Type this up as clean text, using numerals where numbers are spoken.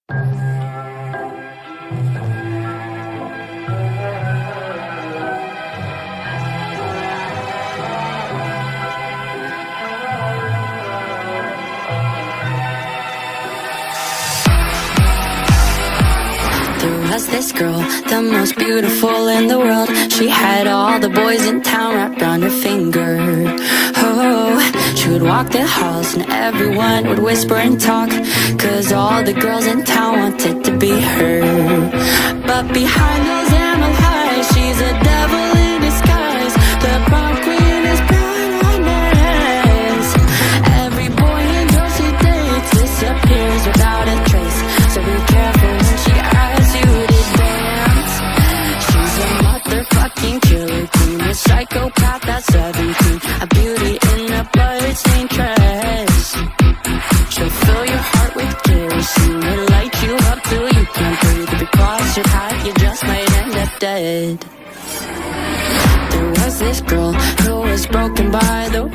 There was this girl, the most beautiful in the world. She had all the boys in town wrapped around her finger. Oh, she would walk the halls and everyone would whisper and talk, 'cause all the girls in town wanted to be her. But behind those emerald eyes, she's a devil in disguise. The prom queen is bananas. Every boy and girl she dates disappears without a trace. So be careful when she asks you to dance. She's a motherfucking killer queen, a psychopath that's 17, a beauty in a bloodstained dress. She'll fill your heart with kerosene and light you up till you can't breathe. If you cross your path, you just might end up dead. There was this girl who was broken by the